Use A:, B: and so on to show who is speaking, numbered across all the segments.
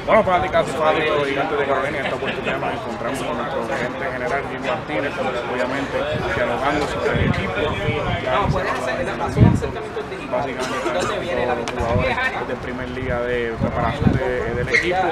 A: Bueno, fanáticas y fanáticos gigantes de Carolina, en esta oportunidad nos encontramos con nuestro gerente general, Gil Martínez, obviamente dialogando sobre el equipo. Básicamente, todos los jugadores de primer liga de preparación del equipo.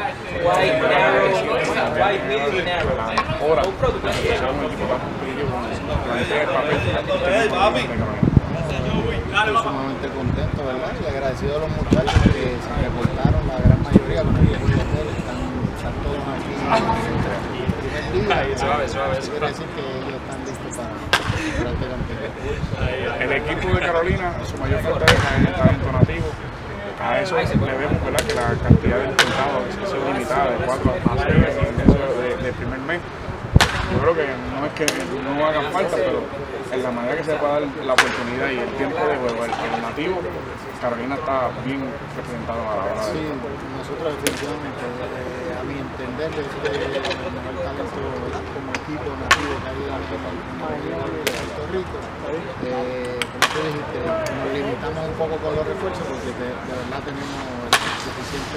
A: Ahora, un equipo tan competitivo con el papel
B: sumamente contento, ¿verdad? Y agradecido a los muchachos que se reportaron, la gran mayoría, como yo pude ver, están todos aquí en el primer día. Eso quiere decir que ellos están listos para este campeonato.
A: El equipo de Carolina, su mayor fortaleza es el talento nativo. A eso le vemos, ¿verdad?, que la cantidad de intentados es limitada de 4 a 6 de primer mes. Yo creo que no es que no hagan falta, pero en la manera que se pueda dar la oportunidad y el tiempo de juego, el nativo, Carolina está bien representado a la hora de...
B: Sí, nosotros definitivamente, a mi entender, es el mejor talento, ¿verdad?, como equipo nativo que hay en Puerto Rico. Como tú dijiste, nos limitamos un poco con los refuerzos porque de verdad tenemos suficientes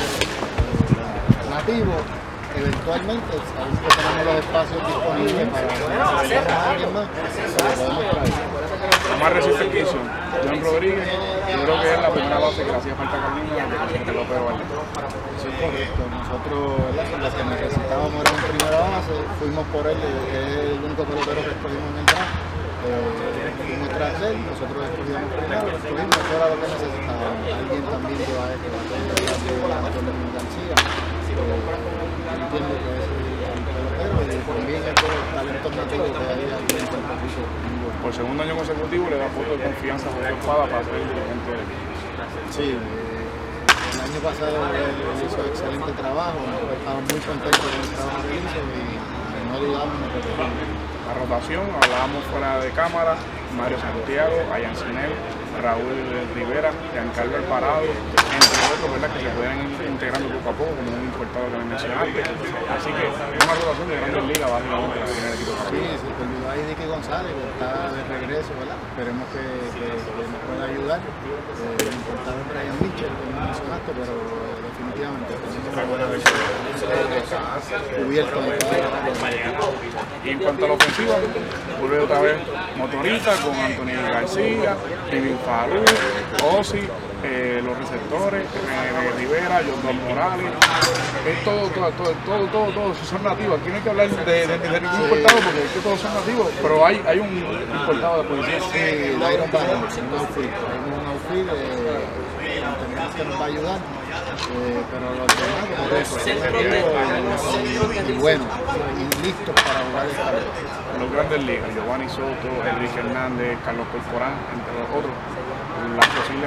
B: nativos. Eventualmente sabemos que tenemos los espacios disponibles para necesitar a alguien más, pero podemos traer.
A: La más reciente que hizo, John Rodríguez, yo creo que es la primera base que le hacía falta a Carolina desde que López Valdez.
B: Eso es correcto. Nosotros, los que necesitábamos era un primera base, fuimos por él, es el único pelotero que escogimos en el draft. Fuimos tras él, nosotros escogimos primero, escogimos, eso era lo que necesitábamos. Alguien también que va a Antonio García. Entiendo que es el pelotero y también es por talentos nativos que hay aquí en Puerto Rico.
A: Por segundo año consecutivo le da punto de confianza a José Espada para ser el dirigente del equipo.
B: Sí, el año pasado él hizo excelente trabajo, nosotros estamos muy contentos con el trabajo que hizo y no dudamos en repetirlo.
A: La rotación, hablábamos fuera de cámara, Mario Santiago, Ayan Sinel, Raúl Rivera, Giancarlo Alvarado, entre otros, ¿verdad?, que se pueden ir integrando poco a poco, como un importado que me mencionaste. Así que es una rotación de grandes ligas, básicamente, la que tiene el equipo.
B: Sí, se te olvidó ahí Dicky González, que está de regreso, ¿verdad? Esperemos que nos pueda ayudar. El importado es Brian Mitchell, como mencionaste, pero definitivamente tenemos una buena versión cubierta de
A: Y en cuanto a la ofensiva, vuelve otra vez Motorita con Anthony García, Kevin Farú, Ozzy, los receptores, Rivera, Jordan Morales, es todos son nativos. Aquí no hay que hablar de ningún importado porque es que todos son nativos, pero hay un importado de posición.
B: Sí, Dairon Barron, un outfield, entendemos que nos va a ayudar, pero los demás, como eso, y bueno, y listos para jugar el carrera.
A: Los grandes ligas, Giovanni Soto, Enrique Hernández, Carlos Corporán, entre los otros, las posibles,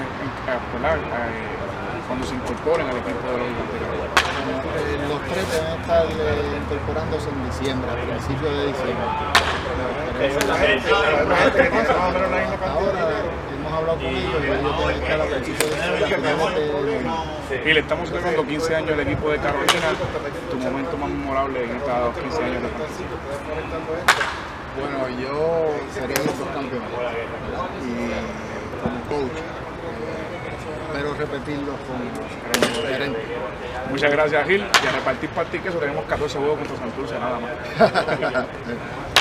A: cuando se incorporen al equipo de los gigantes.
B: Los tres deben estar incorporándose en diciembre, a principios de diciembre. Ahora hemos hablado con ellos y ellos deben estar a principios de diciembre.
A: Y le estamos celebrando 15 años al equipo de Carolina. Tu momento más memorable en estos 15 años de franquicia.
B: Bueno, yo sería el subcampeón y como coach, espero repetirlo como gerente.
A: Muchas gracias, Gil, y a repartir queso tenemos 14 huevos contra Santurce nada más.